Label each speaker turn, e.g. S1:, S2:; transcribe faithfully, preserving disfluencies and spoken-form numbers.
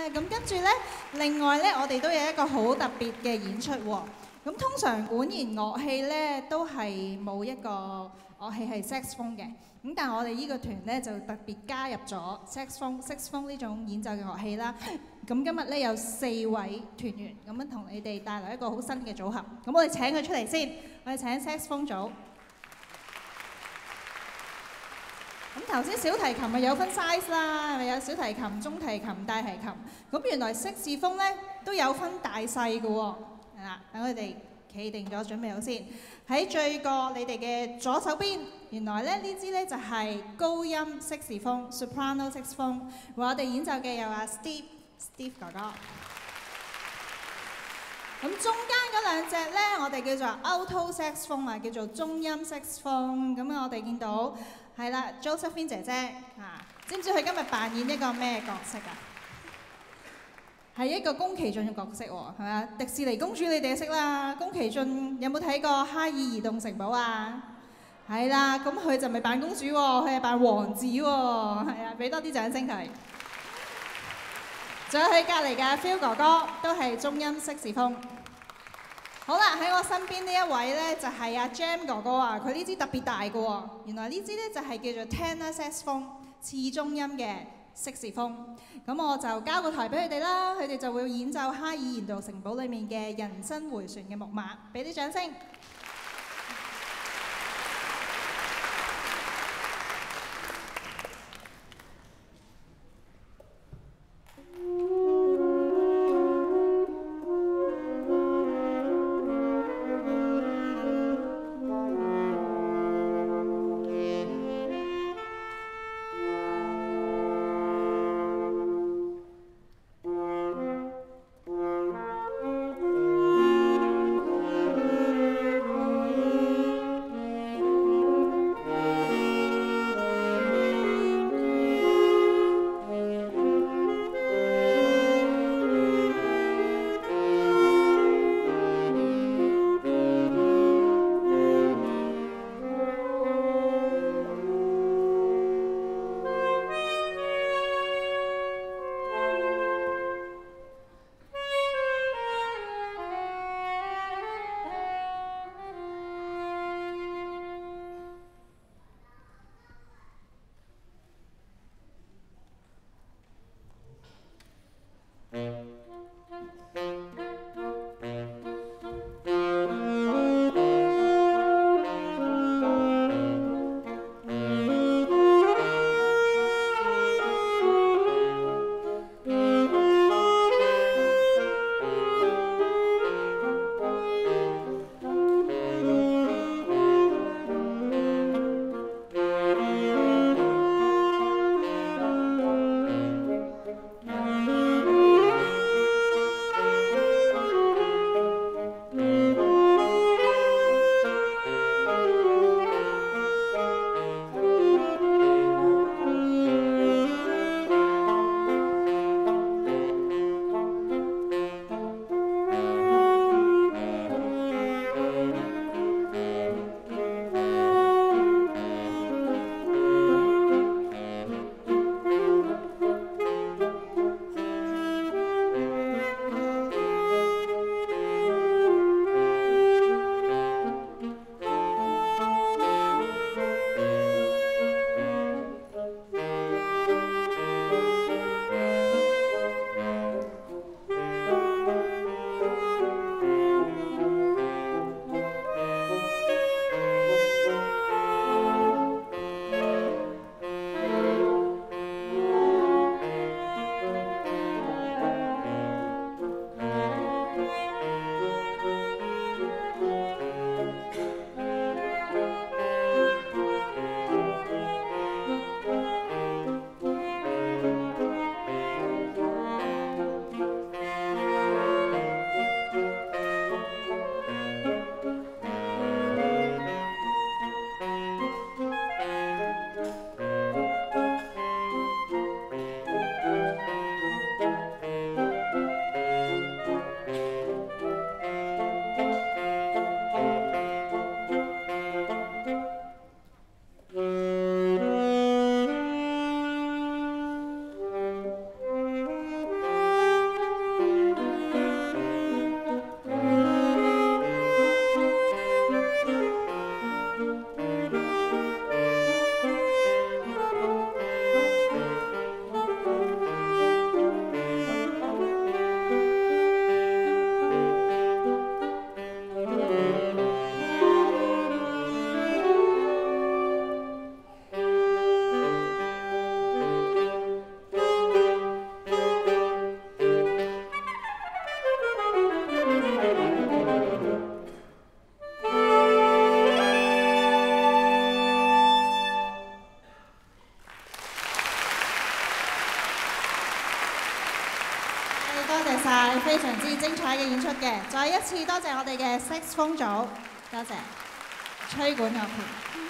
S1: 咁跟住咧，另外咧，我哋都有一個好特別嘅演出喎。咁通常管弦樂器咧都係冇一個樂器係 saxophone 嘅，咁但係我哋呢個團咧就特別加入咗 saxophone、saxophone 呢種演奏嘅樂器啦。咁今日咧有四位團員咁樣同你哋帶來一個好新嘅組合。咁我哋請佢出嚟先，我哋請 saxophone 組。咁頭先小提琴咪有分 size 啦，係咪有小提琴、中提琴、大提琴？咁原來色士風咧都有分大細嘅喎，係啦，等佢哋企定咗，準備好先。喺最角你哋嘅左手邊，原來咧呢支咧就係高音色士風 （soprano saxophone），為我哋演奏嘅有阿 Steve Steve 哥哥。咁中間嗰兩隻咧，我哋叫做 alto saxophone 啊，叫做中音 saxophone。咁啊，我哋見到係啦 ，Josephine 姐姐啊，知唔知佢今日扮演一個咩角色啊？係一個宮崎駿嘅角色喎，係咪啊？迪士尼公主你哋識啦，宮崎駿有冇睇過《哈爾移動城堡》啊？係啦，咁佢就唔係扮公主喎，佢係扮王子喎，係啊，俾多啲掌聲佢。仲有佢隔離嘅 Phil 哥哥都係中音色士風。好啦，喺我身邊呢一位咧就係阿 Jam 哥哥啊，佢呢支特別大嘅喎。原來呢支咧就係叫做 tenor saxophone 次中音嘅色士風。咁我就交個台俾佢哋啦，佢哋就會演奏《哈爾移動城堡》裡面嘅人生迴旋嘅木馬，俾啲掌聲。 多謝晒，非常之精彩嘅演出嘅。再一次多謝我哋嘅 saxophone組，多謝吹管樂團。